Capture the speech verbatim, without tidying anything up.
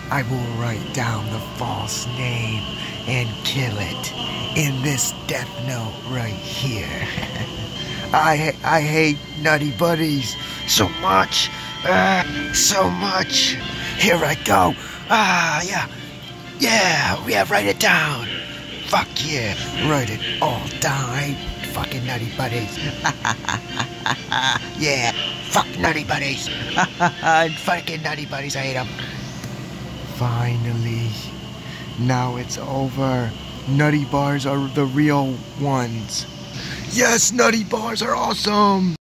I will write down the false name and kill it in this death note right here. I I hate Nutty Buddies so much, uh, so much. Here I go. Ah, yeah, yeah, yeah. Write it down. Fuck yeah, write it all down. Fucking Nutty Buddies. Yeah, fuck Nutty Buddies. Fucking Nutty Buddies. I hate them. Finally, now it's over. Nutty bars are the real ones. Yes, Nutty bars are awesome.